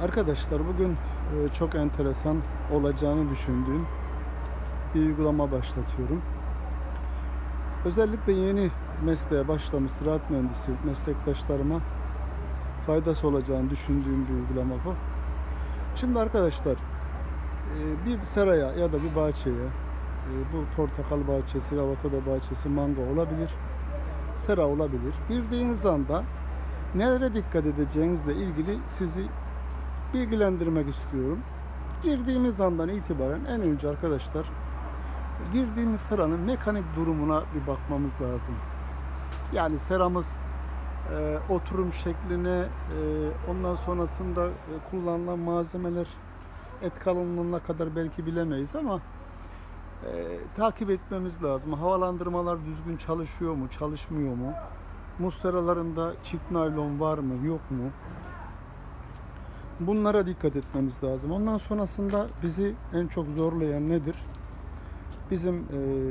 Arkadaşlar bugün çok enteresan olacağını düşündüğüm bir uygulama başlatıyorum. Özellikle yeni mesleğe başlamış ziraat mühendisi meslektaşlarıma faydası olacağını düşündüğüm bir uygulama bu. Şimdi arkadaşlar bir seraya ya da bir bahçeye, bu portakal bahçesi, avokado bahçesi, mango olabilir, sera olabilir. Girdiğiniz anda nelere dikkat edeceğinizle ilgili sizi bilgilendirmek istiyorum. Girdiğimiz andan itibaren en önce arkadaşlar girdiğimiz seranın mekanik durumuna bir bakmamız lazım. Yani seramız oturum şekline, ondan sonrasında kullanılan malzemeler, et kalınlığına kadar belki bilemeyiz ama takip etmemiz lazım. Havalandırmalar düzgün çalışıyor mu, çalışmıyor mu? Muz seralarında çift naylon var mı, yok mu? Bunlara dikkat etmemiz lazım. Ondan sonrasında bizi en çok zorlayan nedir? Bizim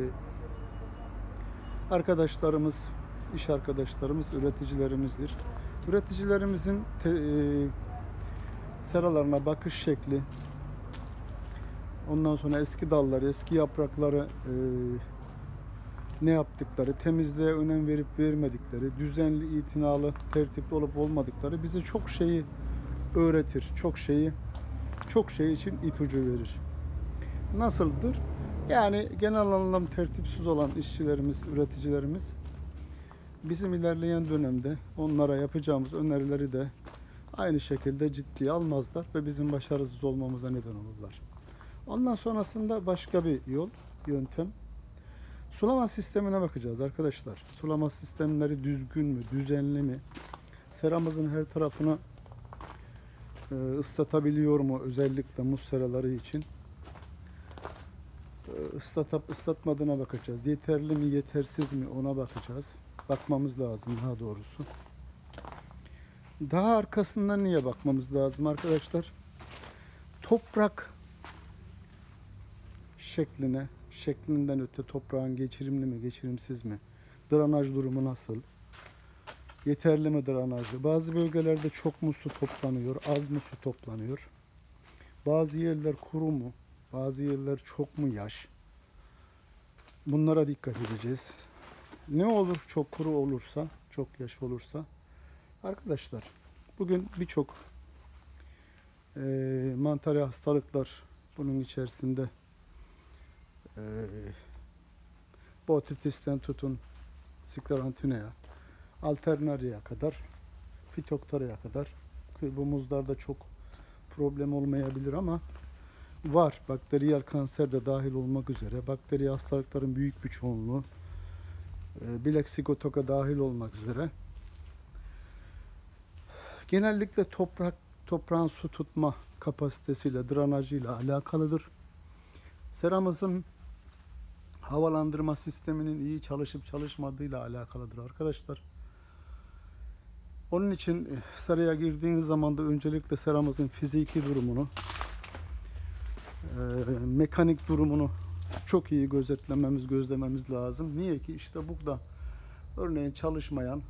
arkadaşlarımız, iş arkadaşlarımız, üreticilerimizdir. Üreticilerimizin seralarına bakış şekli, ondan sonra eski dalları, eski yaprakları ne yaptıkları, temizliğe önem verip vermedikleri, düzenli, itinalı, tertipli olup olmadıkları bize çok şeyi öğretir. Çok şey için ipucu verir. Nasıldır? Yani genel anlamda tertipsiz olan işçilerimiz, üreticilerimiz bizim ilerleyen dönemde onlara yapacağımız önerileri de aynı şekilde ciddiye almazlar ve bizim başarısız olmamıza neden olurlar. Ondan sonrasında başka bir yöntem. Sulama sistemine bakacağız arkadaşlar. Sulama sistemleri düzgün mü, düzenli mi? Seramızın her tarafını ıslatabiliyor mu? Özellikle muz seraları için. Islatıp ıslatmadığına bakacağız. Yeterli mi, yetersiz mi ona bakacağız. Bakmamız lazım daha doğrusu. Daha arkasından niye bakmamız lazım arkadaşlar? Toprak şeklinden öte toprağın geçirimli mi, geçirimsiz mi? Drenaj durumu nasıl? Yeterli mi drenajı? Bazı bölgelerde çok mu su toplanıyor, az mı su toplanıyor? Bazı yerler kuru mu? Bazı yerler çok mu yaş? Bunlara dikkat edeceğiz. Ne olur çok kuru olursa, çok yaş olursa? Arkadaşlar, bugün birçok mantarı hastalıklar bunun içerisinde Botrytis'ten tutun Scleranthino'ya, Alternaria'ya kadar, Phytophthora'ya kadar bu muzlarda çok problem olmayabilir ama var. Bakteriyel kanser de dahil olmak üzere bakteri hastalıkların büyük bir çoğunluğu Black Sigatoka dahil olmak üzere genellikle toprağın su tutma kapasitesiyle, drenajıyla alakalıdır. Seramızın havalandırma sisteminin iyi çalışıp çalışmadığıyla alakalıdır arkadaşlar. Onun için seraya girdiğiniz zaman da öncelikle seramızın fiziki durumunu, mekanik durumunu çok iyi gözlememiz lazım. Niye ki? İşte burada örneğin çalışmayan,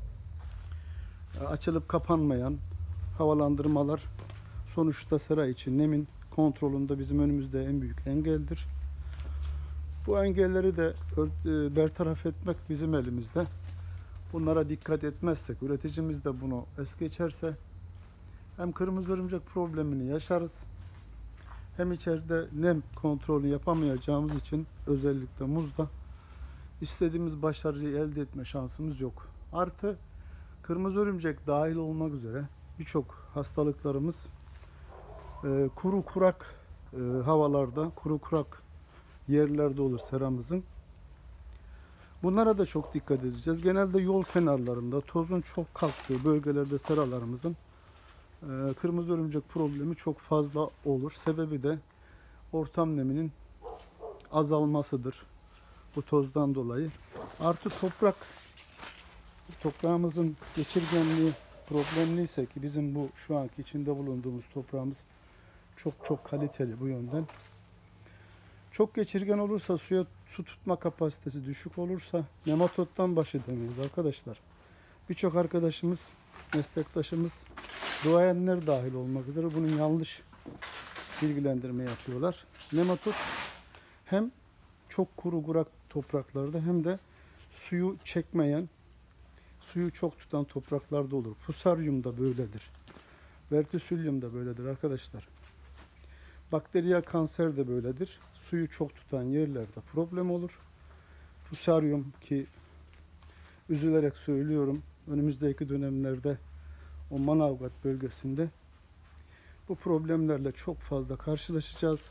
açılıp kapanmayan havalandırmalar sonuçta sera için nemin kontrolünde bizim önümüzde en büyük engeldir. Bu engelleri de bertaraf etmek bizim elimizde. Bunlara dikkat etmezsek, üreticimiz de bunu es geçerse hem kırmızı örümcek problemini yaşarız, hem içeride nem kontrolü yapamayacağımız için özellikle muzda istediğimiz başarıyı elde etme şansımız yok. Artı kırmızı örümcek dahil olmak üzere birçok hastalıklarımız kuru kurak havalarda, kuru kurak yerlerde olur seramızın. Bunlara da çok dikkat edeceğiz. Genelde yol kenarlarında tozun çok kalktığı bölgelerde seralarımızın kırmızı örümcek problemi çok fazla olur. Sebebi de ortam neminin azalmasıdır. Bu tozdan dolayı. Artı toprağımızın geçirgenliği problemliyse ki bizim bu şu anki içinde bulunduğumuz toprağımız çok kaliteli bu yönden. Çok geçirgen olursa, su tutma kapasitesi düşük olursa nematoddan baş edemeyiz arkadaşlar. Birçok arkadaşımız, meslektaşımız duayenler dahil olmak üzere bunun yanlış bilgilendirme yapıyorlar. Nematod hem çok kuru kurak topraklarda hem de suyu çekmeyen, suyu çok tutan topraklarda olur. Fusarium da böyledir. Verticillium da böyledir arkadaşlar. Bakteriyel kanser de böyledir. Suyu çok tutan yerlerde problem olur. Fusarium ki üzülerek söylüyorum, önümüzdeki dönemlerde o Manavgat bölgesinde bu problemlerle çok fazla karşılaşacağız.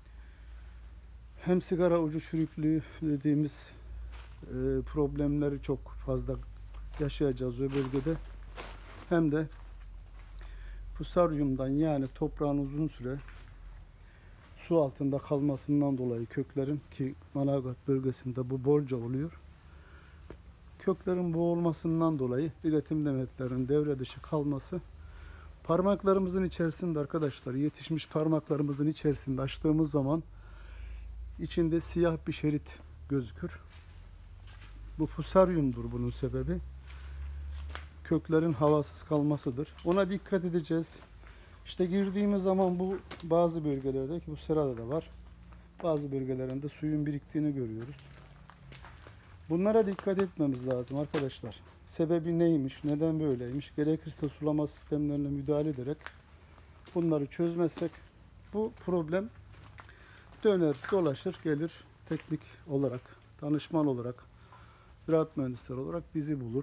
Hem sigara ucu çürüklüğü dediğimiz problemleri çok fazla yaşayacağız o bölgede. Hem de Fusarium'dan, yani toprağın uzun süre su altında kalmasından dolayı köklerin, ki Manavgat bölgesinde bu bolca oluyor. Köklerin boğulmasından dolayı iletim demetlerinin devre dışı kalması, parmaklarımızın içerisinde arkadaşlar, yetişmiş parmaklarımızın içerisinde açtığımız zaman içinde siyah bir şerit gözükür. Bu Fusarium'dur bunun sebebi. Köklerin havasız kalmasıdır. Ona dikkat edeceğiz. İşte girdiğimiz zaman bu bazı bölgelerde, ki bu serada da var, bazı bölgelerinde suyun biriktiğini görüyoruz. Bunlara dikkat etmemiz lazım arkadaşlar. Sebebi neymiş, neden böyleymiş, gerekirse sulama sistemlerine müdahale ederek bunları çözmezsek bu problem döner dolaşır gelir, teknik olarak, danışman olarak, ziraat mühendisleri olarak bizi bulur.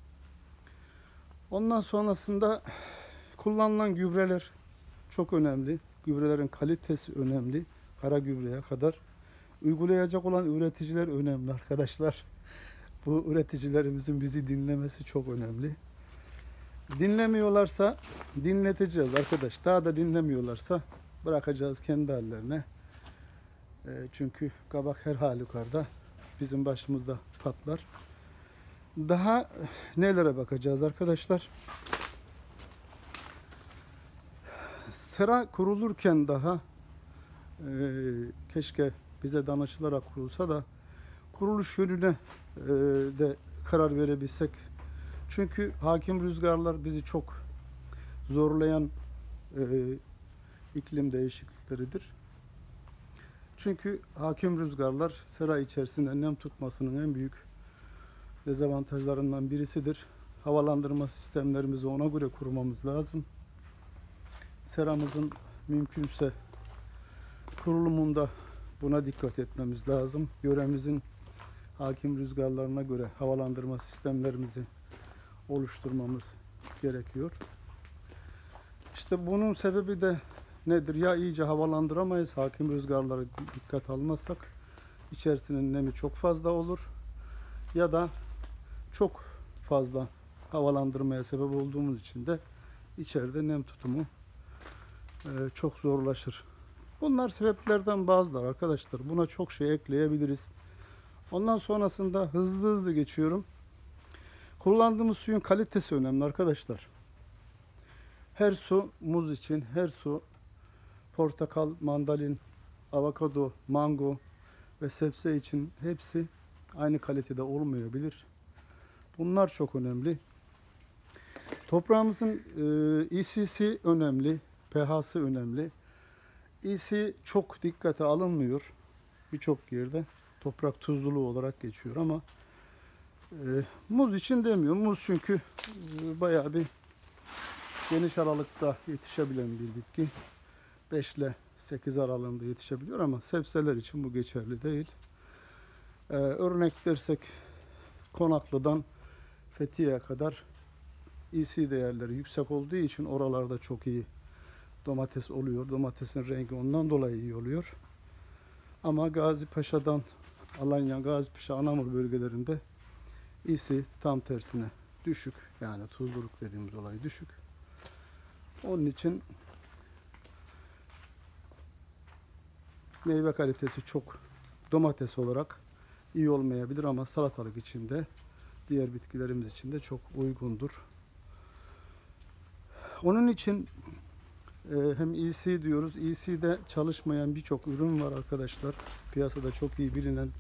Ondan sonrasında kullanılan gübreler çok önemli. Gübrelerin kalitesi önemli. Kara gübreye kadar. Uygulayacak olan üreticiler önemli arkadaşlar. Bu üreticilerimizin bizi dinlemesi çok önemli. Dinlemiyorlarsa dinleteceğiz arkadaş. Daha da dinlemiyorlarsa bırakacağız kendi hallerine. Çünkü kabak her halükarda bizim başımızda patlar. Daha nelere bakacağız arkadaşlar? Sera kurulurken daha keşke bize danışılarak kurulsa da kuruluş yönüne de karar verebilsek. Çünkü hakim rüzgarlar bizi çok zorlayan iklim değişiklikleridir. Çünkü hakim rüzgarlar sera içerisinde nem tutmasının en büyük dezavantajlarından birisidir. Havalandırma sistemlerimizi ona göre kurmamız lazım. Seramızın mümkünse kurulumunda buna dikkat etmemiz lazım. Yöremizin hakim rüzgarlarına göre havalandırma sistemlerimizi oluşturmamız gerekiyor. İşte bunun sebebi de nedir? Ya iyice havalandıramayız, hakim rüzgarlara dikkat almazsak içerisinin nemi çok fazla olur, ya da çok fazla havalandırmaya sebep olduğumuz için de içeride nem tutumu çok zorlaşır. Bunlar sebeplerden bazıları arkadaşlar. Buna çok şey ekleyebiliriz. Ondan sonrasında hızlı geçiyorum. Kullandığımız suyun kalitesi önemli arkadaşlar. Her su muz için, her su portakal, mandalin, avokado, mango ve sebze için hepsi aynı kalitede olmayabilir. Bunlar çok önemli. Toprağımızın EC'si önemli, pH'sı önemli. EC çok dikkate alınmıyor birçok yerde. Toprak tuzluluğu olarak geçiyor ama muz için demiyorum. Muz çünkü bayağı bir geniş aralıkta yetişebilen bir bitki. 5 ile 8 aralığında yetişebiliyor ama sebzeler için bu geçerli değil. Örnek dersek Konaklı'dan Fethiye'ye kadar EC değerleri yüksek olduğu için oralarda çok iyi domates oluyor. Domatesin rengi ondan dolayı iyi oluyor. Ama Gazipaşa'dan Alanya, Gazipaşa, Anamur bölgelerinde EC tam tersine düşük. Yani tuzluluk dediğimiz olay düşük. Onun için meyve kalitesi çok domates olarak iyi olmayabilir ama salatalık için de diğer bitkilerimiz için de çok uygundur. Onun için hem EC diyoruz. EC'de çalışmayan birçok ürün var arkadaşlar. Piyasada çok iyi bilinen,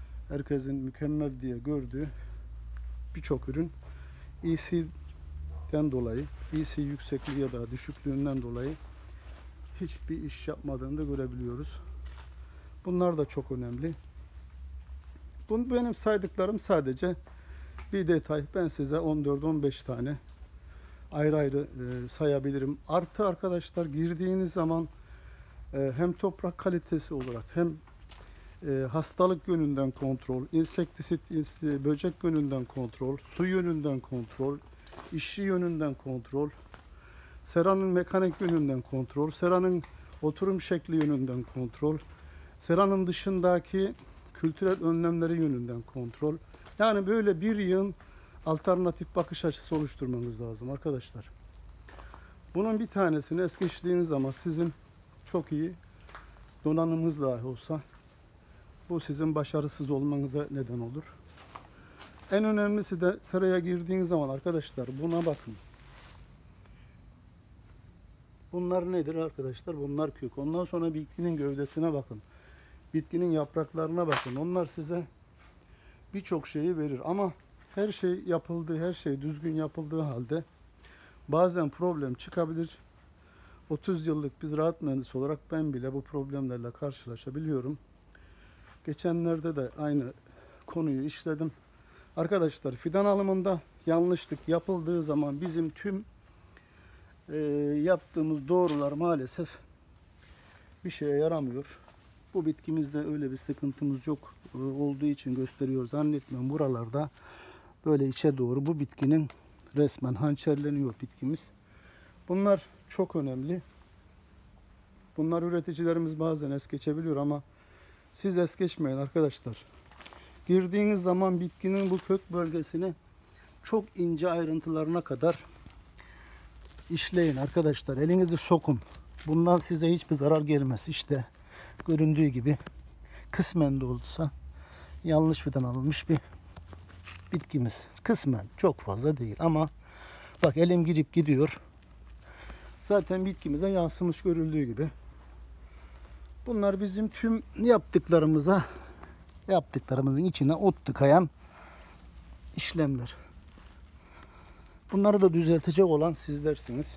herkesin mükemmel diye gördüğü birçok ürün EC yükseklikten dolayı, EC yüksekliği ya da düşüklüğünden dolayı hiçbir iş yapmadığını da görebiliyoruz. Bunlar da çok önemli. Bu benim saydıklarım sadece bir detay. Ben size 14-15 tane ayrı ayrı sayabilirim. Artı arkadaşlar, girdiğiniz zaman hem toprak kalitesi olarak hem hastalık yönünden kontrol, insektisit, böcek yönünden kontrol, su yönünden kontrol, işçi yönünden kontrol, seranın mekanik yönünden kontrol, seranın oturum şekli yönünden kontrol, seranın dışındaki kültürel önlemleri yönünden kontrol. Yani böyle bir yığın alternatif bakış açısı oluşturmanız lazım arkadaşlar. Bunun bir tanesini es geçtiğiniz zaman sizin çok iyi donanımınız dahi olsa bu sizin başarısız olmanıza neden olur. En önemlisi de seraya girdiğiniz zaman arkadaşlar buna bakın. Bunlar nedir arkadaşlar? Bunlar kök. Ondan sonra bitkinin gövdesine bakın. Bitkinin yapraklarına bakın. Onlar size birçok şeyi verir. Ama her şey yapıldığı, her şey düzgün yapıldığı halde bazen problem çıkabilir. 30 yıllık bir ziraat mühendisi olarak ben bile bu problemlerle karşılaşabiliyorum. Geçenlerde de aynı konuyu işledim. Arkadaşlar fidan alımında yanlışlık yapıldığı zaman bizim tüm yaptığımız doğrular maalesef bir şeye yaramıyor. Bu bitkimizde öyle bir sıkıntımız yok olduğu için gösteriyor. Zannetmiyorum buralarda böyle içe doğru bu bitkinin resmen hançerleniyor bitkimiz. Bunlar çok önemli. Bunlar üreticilerimiz bazen es geçebiliyor ama siz es geçmeyin arkadaşlar. Girdiğiniz zaman bitkinin bu kök bölgesini çok ince ayrıntılarına kadar işleyin arkadaşlar. Elinizi sokun. Bundan size hiçbir zarar gelmez. İşte göründüğü gibi kısmen de olsa yanlış fidan alınmış bir bitkimiz. Kısmen, çok fazla değil ama bak elim girip gidiyor. Zaten bitkimize yansımış görüldüğü gibi. Bunlar bizim tüm yaptıklarımızın içine ot tıkayan işlemler. Bunları da düzeltecek olan sizlersiniz.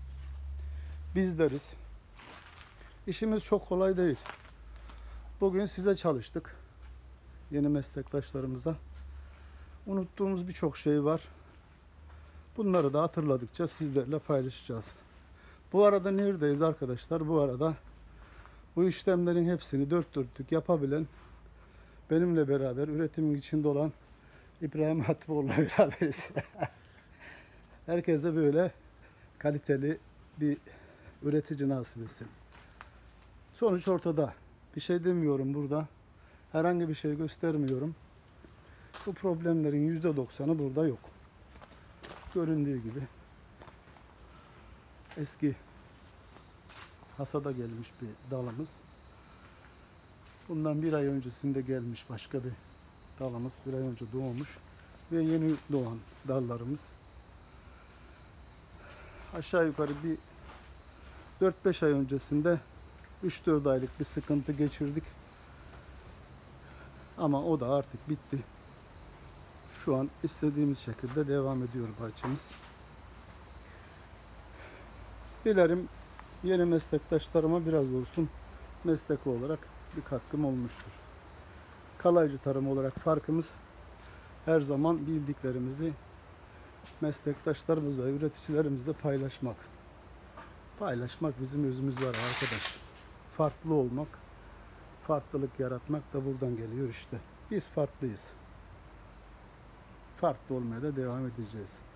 Bizleriz. İşimiz çok kolay değil. Bugün size çalıştık. Yeni meslektaşlarımıza. Unuttuğumuz birçok şey var. Bunları da hatırladıkça sizlerle paylaşacağız. Bu arada neredeyiz arkadaşlar? Bu arada bu işlemlerin hepsini dört dörtlük yapabilen, benimle beraber üretimin içinde olan İbrahim Hatipoğlu'yla beraberiz. Herkese böyle kaliteli bir üretici nasip etsin. Sonuç ortada. Bir şey demiyorum burada. Herhangi bir şey göstermiyorum. Bu problemlerin %90'ı burada yok. Göründüğü gibi eski hasada gelmiş bir dalımız. Bundan bir ay öncesinde gelmiş başka bir dalımız. Bir ay önce doğmuş. Ve yeni doğan dallarımız. Aşağı yukarı bir 4-5 ay öncesinde 3-4 aylık bir sıkıntı geçirdik. Ama o da artık bitti. Şu an istediğimiz şekilde devam ediyor bahçemiz. Dilerim yeni meslektaşlarıma biraz olsun meslek olarak bir katkım olmuştur. Kalaycı tarım olarak farkımız her zaman bildiklerimizi meslektaşlarımız ve üreticilerimizle paylaşmak. Paylaşmak bizim özümüz var arkadaş. Farklı olmak, farklılık yaratmak da buradan geliyor işte. Biz farklıyız. Farklı olmaya da devam edeceğiz.